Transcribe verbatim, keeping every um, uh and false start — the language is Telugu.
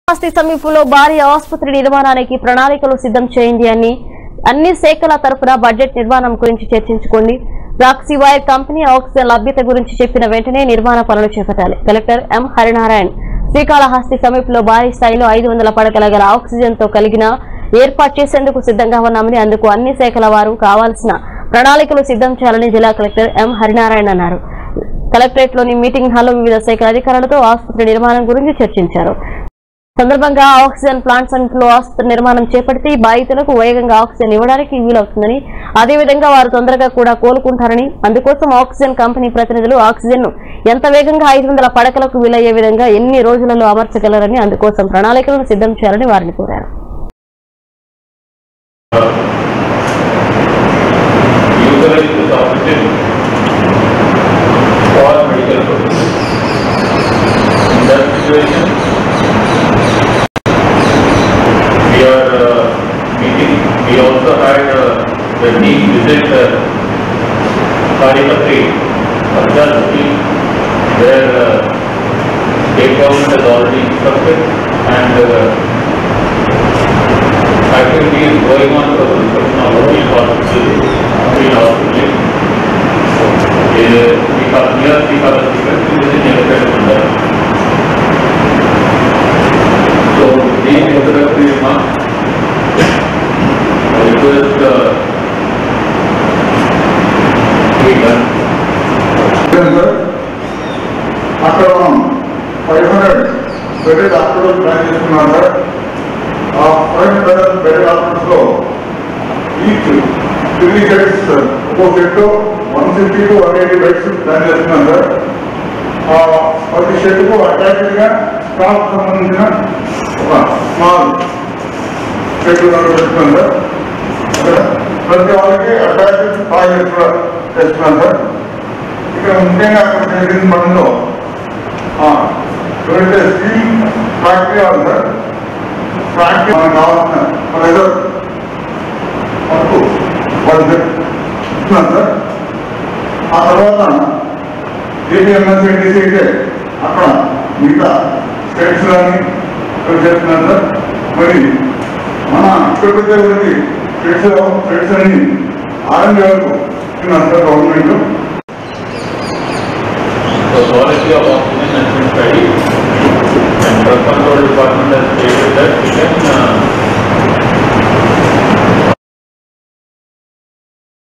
ఆస్తి సమీపంలో భారీ ఆసుపత్రి నిర్మాణానికి ప్రణాళికలు సిద్ధం చేయండి అని అన్ని శాఖల తరపున బడ్జెట్ నిర్మాణం గురించి చర్చించుకోండి. ప్రాక్సివైర్ కంపెనీ ఆక్సిజన్ లభ్యత గురించి చెప్పిన వెంటనే నిర్మాణ పనులు చేపట్టాలి. కలెక్టర్ ఎం హరినారాయణ శ్రీకాళహస్తి సమీపంలో భారీ స్థాయిలో ఐదు వందల పడకల గల ఆక్సిజన్ తో కలిగిన ఏర్పాటు చేసేందుకు సిద్ధంగా ఉన్నామని, అందుకు అన్ని శాఖల వారు కావాల్సిన ప్రణాళికలు సిద్ధం చేయాలని జిల్లా కలెక్టర్ ఎం హరినారాయణ అన్నారు. కలెక్టరేట్ లోని మీటింగ్ హాల్లో వివిధ శాఖల అధికారులతో ఆసుపత్రి నిర్మాణం గురించి చర్చించారు. సందర్భంగా ఆక్సిజన్ ప్లాంట్ సమీపంలో ఆసుపత్రి నిర్మాణం చేపడితే బాధితులకు వేగంగా ఆక్సిజన్ ఇవ్వడానికి వీలవుతుందని, అదేవిధంగా వారు తొందరగా కూడా కోలుకుంటారని, అందుకోసం ఆక్సిజన్ కంపెనీ ప్రతినిధులు ఆక్సిజన్ ను ఎంత వేగంగా ఐదు వందల పడకలకు వీలయ్యే విధంగా ఎన్ని రోజులలో అమర్చగలరని, అందుకోసం ప్రణాళికలను సిద్ధం చేయాలని వారిని కోరారు. We also had uh, the team visit uh, Karipatri, Punjab City, where uh, state government has already instructed, and uh, activity is going on for the construction of the hospital, green hospital. We have near three thousand people within the elevated under. So, these introductory remarks. Request uh, be done. After five hundred bedded hospital branches in order, uh, five hundred bedded hospitals, each three beds opposite to one fifty to one eighty beds branches in order. For the shed to attached staff సంబంధించిన small shed under. ప్రతి వాళ్ళకి అటాచ్డ్ టాయిలెట్ చేస్తున్నాం సార్. ఇక్కడ ముఖ్యంగా అక్కడ జరిగిన పనిలో ఎవరైతే స్టీల్ ఫ్యాక్టరీ ఉంది సార్, ఫ్యాక్టరీ మనకు కావాల్సిన ప్రెజర్ వరకు వాళ్ళు ఇస్తున్నాం సార్. ఆ తర్వాత ఏపీఎంఎస్ఐడిసి అయితే అక్కడ మిగతా స్టేట్స్ కానీ ఇక్కడ చేస్తున్నాం సార్. మరి మన ఇక్కడ గురించి ఫ్రెండ్స్ ఫ్రెండ్స్ అని ఆరంభ వరకు గవర్నమెంట్